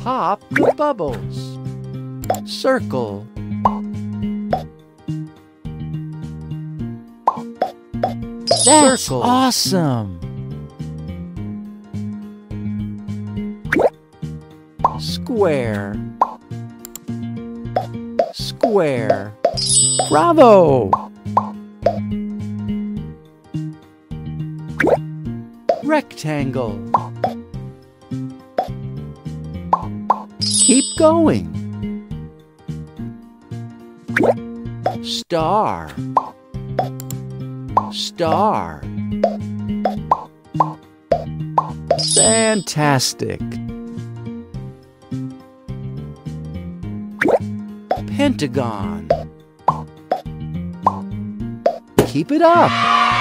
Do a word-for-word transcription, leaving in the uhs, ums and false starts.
Pop the bubbles. Circle. That's Circle. awesome! Square. Square. Bravo! Rectangle. Keep going. Star. Star. Fantastic. Pentagon. Keep it up.